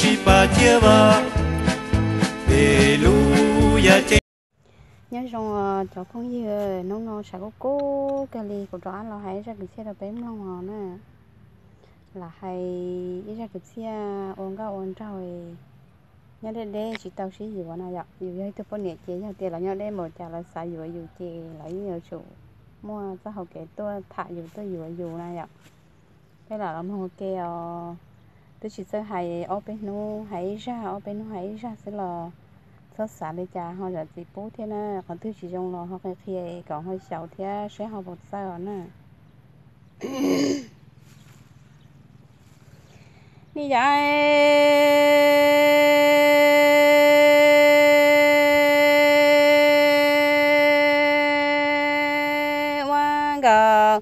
shi pa chia ba để lu ya che nhớ rằng cháu không gì nó sẽ có cố cái ly của đó là hay ra cái xe là bém lòng hòn nè là hay ra cái xe ôn ga ôn rồi nhớ đây đây chỉ tao xí gì vậy nè vậy dù vậy tôi có nhẹ chế nhau tiền là nhớ đây một trả là xài dù chè lấy nhiều chủ mua cho học cái tôi thả tôi dù này vậy cái là làm hồ kèo tôi chỉ sẽ hay ở bên nó hay ra sẽ là rất xả để trả họ là chỉ bố thế nè còn thứ chỉ trong là họ cái khi còn hơi xấu thế sẽ học một sao nè đi dạy qua gà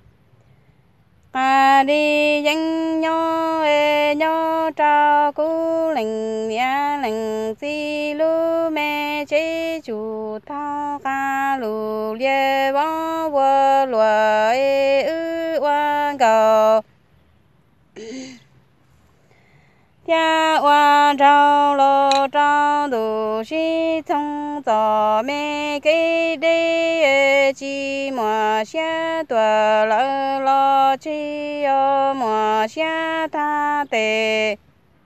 đi dân nhau trao cú lệnh nhà lệnh xí lu mẹ chế chủ thao ca lù lia bó vua lùa ư qua gà cha hoa trao lo trao đủ sĩ thông tỏ mẹ cây đê chi mùa xa tùa lỡ lo chi ô mùa xa tha tề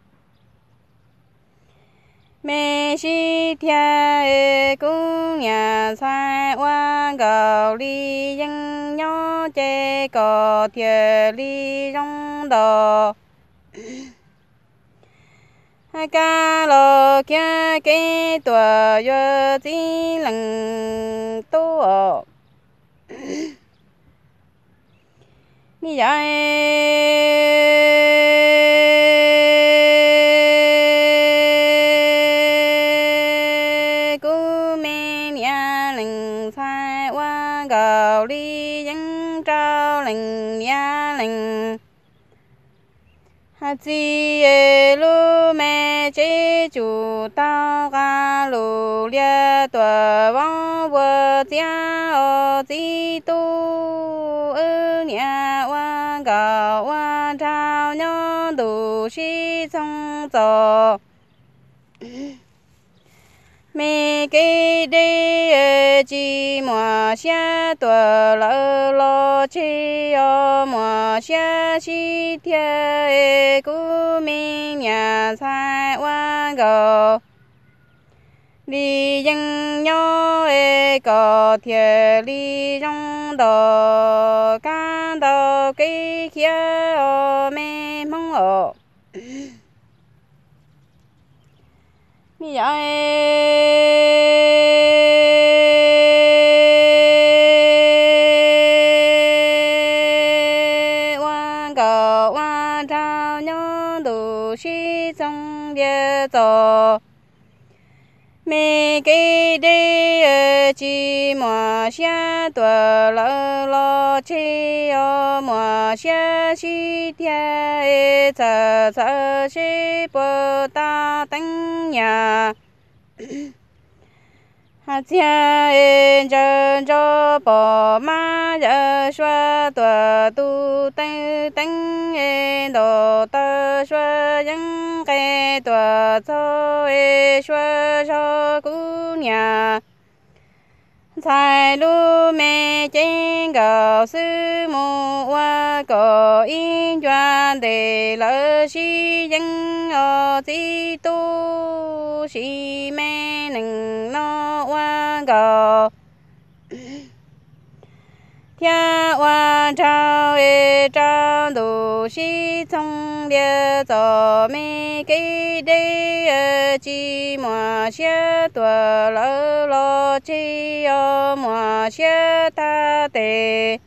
mẹ sĩ thia cũng nhà sai hoa gạo ly dân nhỏ chê cò thia ly trong đồ ca lo kia cái tuổi yo chỉ lần tu như vậy cô mẹ nhà lần sai qua gạo đi dân trao lần nhà lần chi lu mẹ chế chủ tao ca lu lia tua vong vợ tia ô chi tu ư nhà hoa gạo hoa trao nhau đủ sĩ song trò mẹ cây đê chi mùa xa tùa lỡ lo chi ô mùa xa chi thia cú mi nhà sai hoa gò đi dân nhau có thia đi trong đồ cá đồ cây kia ô mẹ mong ô như vậy hoa gạo hoa trao nhau đủ sĩ trong địa tổ mẹ cây đê chi mùa xa tùa lỡ lo chi ô mùa xa chi thia sợ sĩ bồ ta tánh nhà cha chân cho bỏ má giờ xoa tùa tu tánh tánh đồ tơ xoa dân cây tùa cho xoa cho cú nhà sai lu mẹ trên gạo sư mù hoa có in choan để lỡ si dân ở si tu si mẹ nâng nó hoa gạo thia hoa trao đủ si thông địa cho mẹ cây đê chi mùa xa tùa lỡ lo chi ô mùa xa ta tề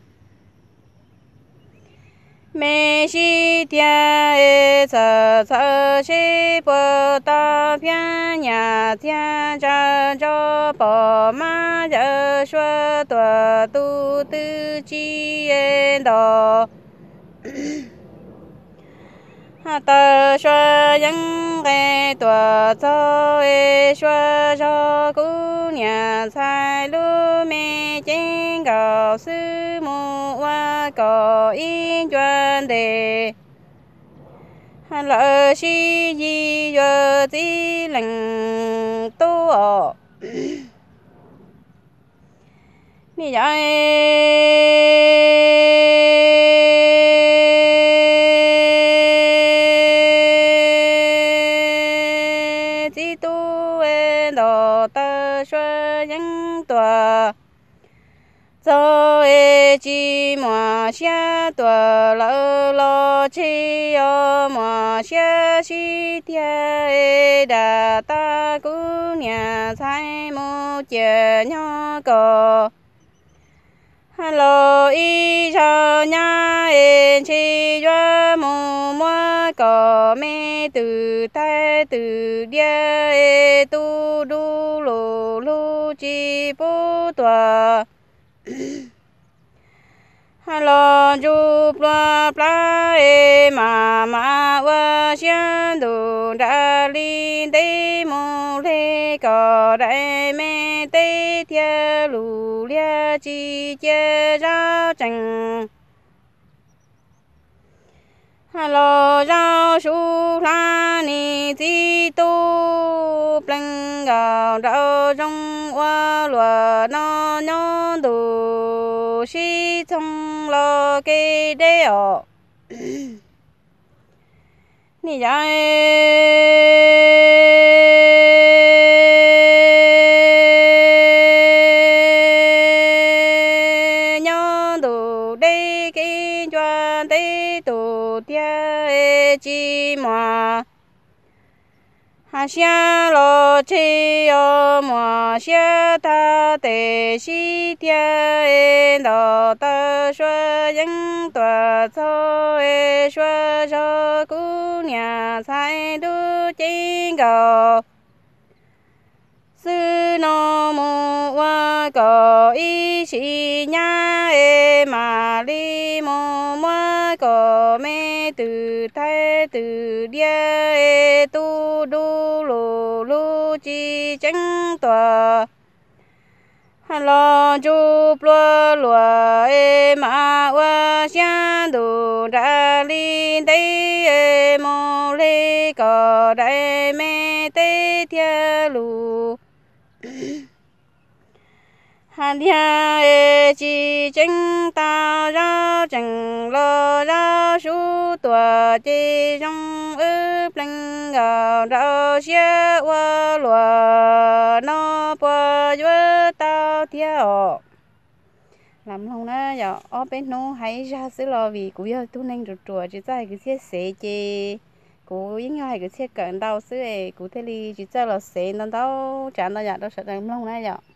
mẹ sĩ thia sợ sĩ bồ ta phía nhà thia cha cho bỏ má giờ xua tùa tu tư chi đồ tờ xua dân cây tùa cho xua cho cú nhà sai lu mẹ trên gạo sư mù hoa có in choan đề lỡ si gì giờ gì lành tu nè giờ chỉ tu en đồ ta xuân nhân tòa cho chỉ mà xa tòa lỡ lo chi mà xa si tia đà ta cú nhà thay một chờ nhỏ cò hello y cho nhà em chi cho mù mua cò mẹ từ tay từ địa tu đu lù lù chi bố tòa hello chụp loa plá mà qua xiên đồ đã li tê mù lê cò đại mẹ tê thia lù lia chi chia ra chẳng hello rau su la ni ti tu pleng gạo rau rong hoa lúa nó nhon đồ si trong lo cây đê ở nè giờ nhon đồ đê cây choan đê đồ tia chi mà hà xia lo chi mà xia ta tê si tia đò ta xua dân tòa cho xua cho cú nhà sai đu trên cầu sư nó mù qua cầu y sĩ nhà mà đi mù mua cầu mẹ từ thay từ địa tu đu lù lù chi trắng tòa hello chụp lúa lúa mà qua xiên đồ ra li tê mô lê cò đại mẹ tê thia lù hàn thia chi tránh ta ra chẳng lo ra su tòa chi trong ướp lăng gạo rau xia qua lúa nó qua giữa tao theo làm không đó giờ ở bên nó hay ra xứ lo vì cũng giờ tu nên chùa chỉ tại cái xe xe chi cũng những ngày cái xe cận đau xứ ấy cũng thế đi chỉ cho là xe nó đâu chán đâu giờ đâu sợ làm không đó giờ